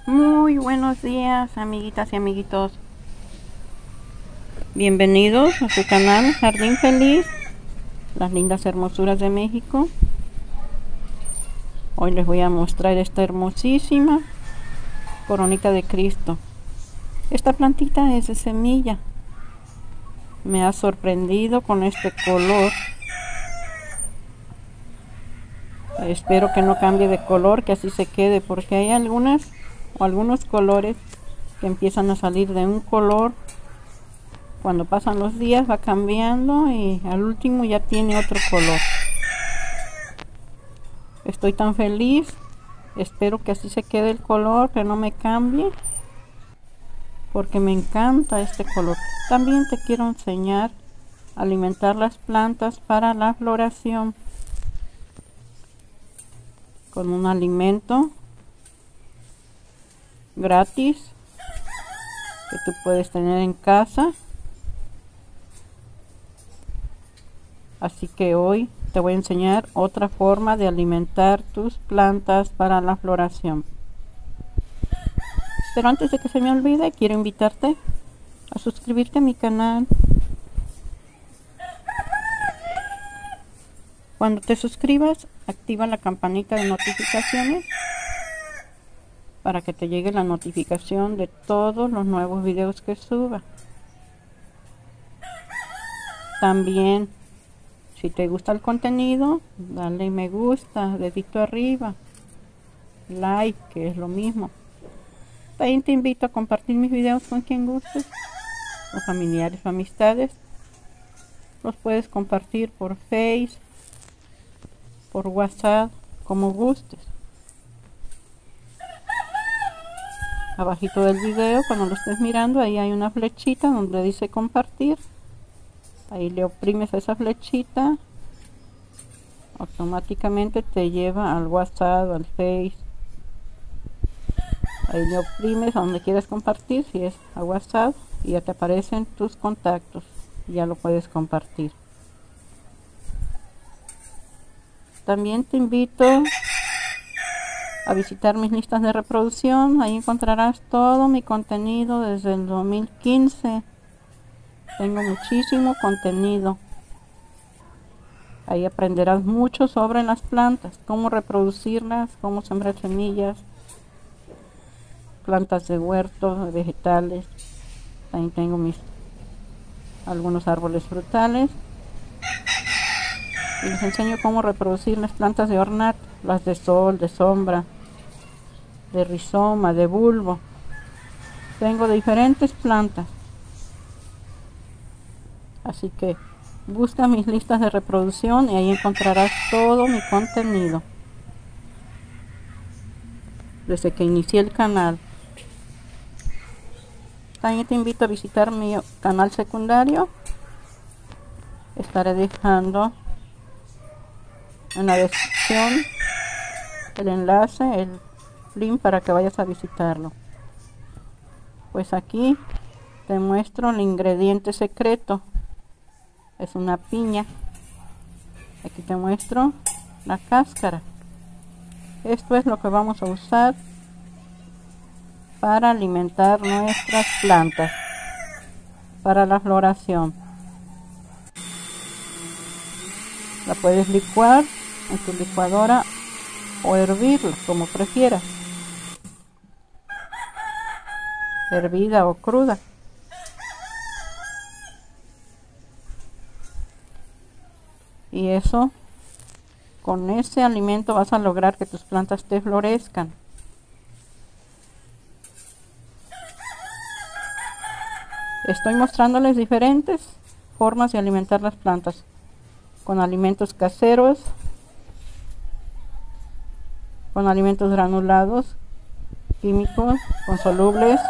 Muy buenos días, amiguitas y amiguitos. Bienvenidos a su canal Jardín Feliz, las lindas hermosuras de México. Hoy les voy a mostrar esta hermosísima coronita de Cristo. Esta plantita es de semilla. Me ha sorprendido con este color. Espero que no cambie de color, que así se quede, porque hay algunos colores que empiezan a salir de un color. Cuando pasan los días va cambiando y al último ya tiene otro color. Estoy tan feliz. Espero que así se quede el color, que no me cambie, porque me encanta este color. También te quiero enseñar a alimentar las plantas para la floración con un alimento gratis que tú puedes tener en casa. Así que hoy te voy a enseñar otra forma de alimentar tus plantas para la floración. Pero antes de que se me olvide, quiero invitarte a suscribirte a mi canal. Cuando te suscribas, activa la campanita de notificaciones para que te llegue la notificación de todos los nuevos videos que suba. También, si te gusta el contenido, dale me gusta, dedito arriba, like, que es lo mismo. También te invito a compartir mis videos con quien gustes, con familiares o amistades. Los puedes compartir por Facebook, por WhatsApp, como gustes. Abajito del video, cuando lo estés mirando, ahí hay una flechita donde dice compartir. Ahí le oprimes a esa flechita, automáticamente te lleva al WhatsApp, al Face. Ahí le oprimes a donde quieras compartir, si es a WhatsApp, y ya te aparecen tus contactos, ya lo puedes compartir. También te invito a visitar mis listas de reproducción. Ahí encontrarás todo mi contenido desde el 2015. Tengo muchísimo contenido. Ahí aprenderás mucho sobre las plantas, cómo reproducirlas, cómo sembrar semillas, plantas de huerto, vegetales. También tengo algunos árboles frutales. Y les enseño cómo reproducir las plantas de ornato, las de sol, de sombra, de rizoma, de bulbo. Tengo diferentes plantas. Así que busca mis listas de reproducción y ahí encontrarás todo mi contenido desde que inicié el canal. También te invito a visitar mi canal secundario. Estaré dejando en la descripción el enlace, el link para que vayas a visitarlo. Pues aquí te muestro el ingrediente secreto. Es una piña. Aquí te muestro la cáscara. Esto es lo que vamos a usar para alimentar nuestras plantas para la floración. La puedes licuar en tu licuadora o hervirla, como prefieras, hervida o cruda. Y eso, con ese alimento vas a lograr que tus plantas te florezcan. Estoy mostrándoles diferentes formas de alimentar las plantas, con alimentos caseros, con alimentos granulados, químicos, con solubles,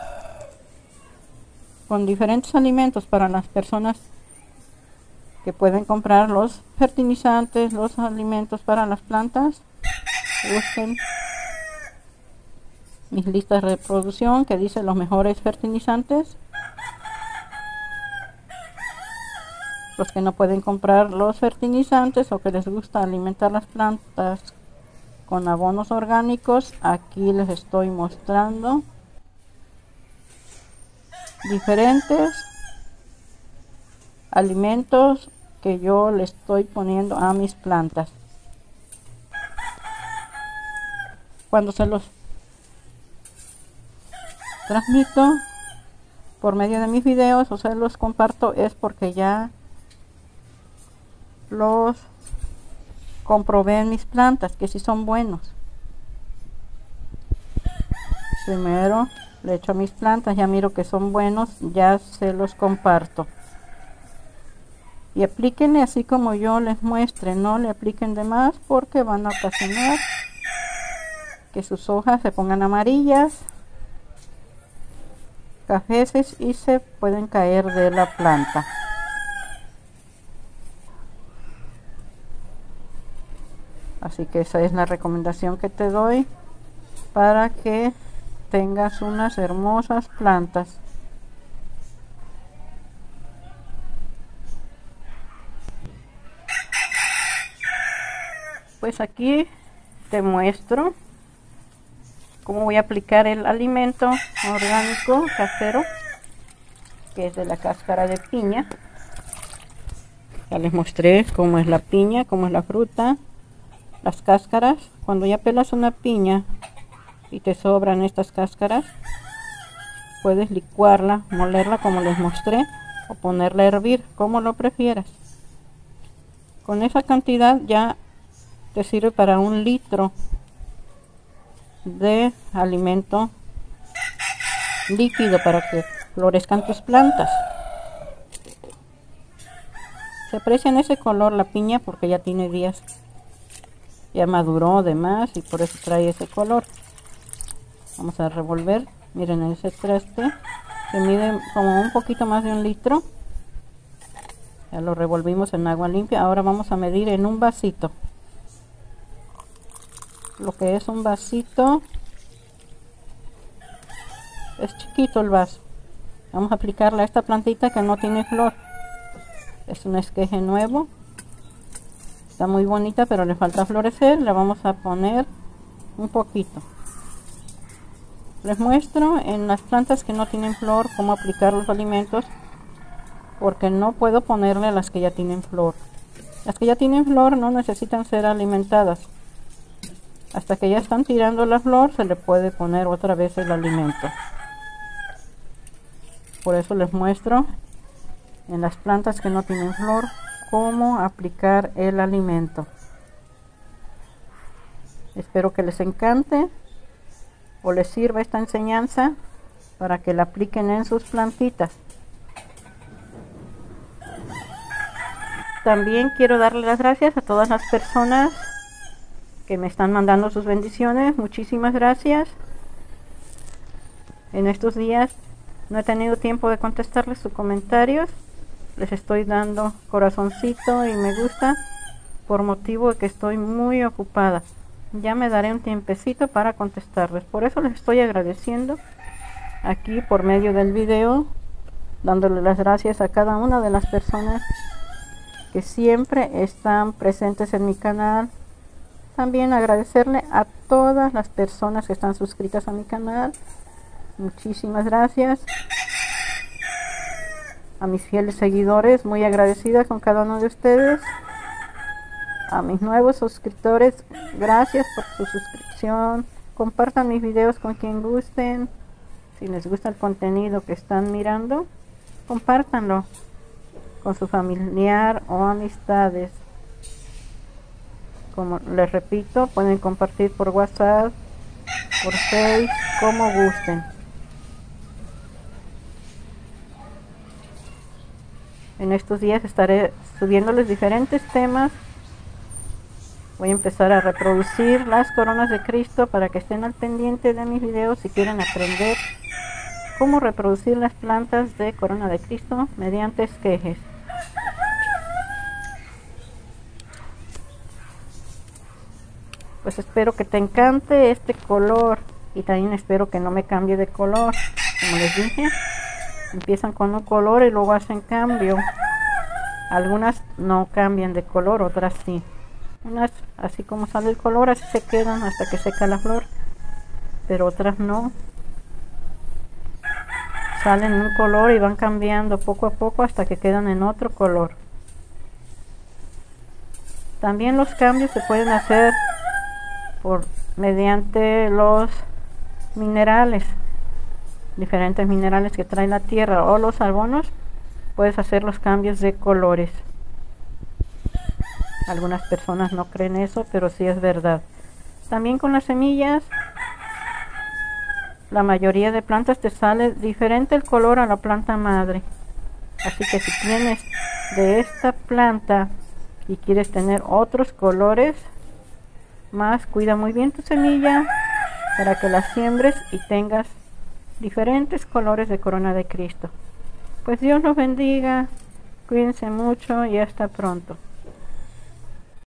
con diferentes alimentos para las personas que pueden comprar los fertilizantes, los alimentos para las plantas. Busquen mis listas de reproducción que dice los mejores fertilizantes. Los que no pueden comprar los fertilizantes o que les gusta alimentar las plantas con abonos orgánicos. Aquí les estoy mostrando diferentes alimentos que yo le estoy poniendo a mis plantas. Cuando se los transmito por medio de mis videos o se los comparto, es porque ya los comprobé en mis plantas que si son buenos. Primero le echo a mis plantas, ya miro que son buenos, ya se los comparto. Y aplíquenle así como yo les muestre, no le apliquen de más porque van a ocasionar que sus hojas se pongan amarillas, cafeces y se pueden caer de la planta. Así que esa es la recomendación que te doy para que tengas unas hermosas plantas. Pues aquí te muestro cómo voy a aplicar el alimento orgánico casero, que es de la cáscara de piña. Ya les mostré cómo es la piña, cómo es la fruta, las cáscaras. Cuando ya pelas una piña y te sobran estas cáscaras, puedes licuarla, molerla como les mostré, o ponerla a hervir, como lo prefieras. Con esa cantidad ya te sirve para 1 litro de alimento líquido para que florezcan tus plantas. Se aprecia en ese color la piña porque ya tiene días, ya maduró de más y por eso trae ese color. Vamos a revolver. Miren, ese traste que mide como un poquito más de 1 litro. Ya lo revolvimos en agua limpia. Ahora vamos a medir en un vasito. Lo que es un vasito, es chiquito el vaso. Vamos a aplicarle a esta plantita que no tiene flor. Es un esqueje nuevo, está muy bonita pero le falta florecer. Le vamos a poner un poquito. Les muestro en las plantas que no tienen flor cómo aplicar los alimentos, porque no puedo ponerle a las que ya tienen flor. Las que ya tienen flor no necesitan ser alimentadas. Hasta que ya están tirando la flor se le puede poner otra vez el alimento. Por eso les muestro en las plantas que no tienen flor cómo aplicar el alimento. Espero que les encante o les sirva esta enseñanza para que la apliquen en sus plantitas. También quiero darle las gracias a todas las personas que me están mandando sus bendiciones. Muchísimas gracias. En estos días no he tenido tiempo de contestarles sus comentarios. Les estoy dando corazoncito y me gusta por motivo de que estoy muy ocupada. Ya me daré un tiempecito para contestarles. Por eso les estoy agradeciendo aquí por medio del video, dándole las gracias a cada una de las personas que siempre están presentes en mi canal. También agradecerle a todas las personas que están suscritas a mi canal. Muchísimas gracias. A mis fieles seguidores, muy agradecida con cada uno de ustedes. A mis nuevos suscriptores, gracias por su suscripción. Compartan mis videos con quien gusten. Si les gusta el contenido que están mirando, compártanlo con su familiar o amistades. Como les repito, pueden compartir por WhatsApp, por Facebook, como gusten. En estos días estaré subiéndoles diferentes temas. Voy a empezar a reproducir las coronas de Cristo para que estén al pendiente de mis videos si quieren aprender cómo reproducir las plantas de corona de Cristo mediante esquejes. Pues espero que te encante este color y también espero que no me cambie de color. Como les dije, empiezan con un color y luego hacen cambio. Algunas no cambian de color, otras sí. Unas, así como sale el color, así se quedan hasta que seca la flor, pero otras no. Salen un color y van cambiando poco a poco hasta que quedan en otro color. También los cambios se pueden hacer mediante los minerales, diferentes minerales que trae la tierra o los abonos. Puedes hacer los cambios de colores. Algunas personas no creen eso, pero sí es verdad. También con las semillas, la mayoría de plantas te sale diferente el color a la planta madre. Así que si tienes de esta planta y quieres tener otros colores más, cuida muy bien tu semilla para que la siembres y tengas diferentes colores de corona de Cristo. Pues Dios los bendiga, cuídense mucho y hasta pronto.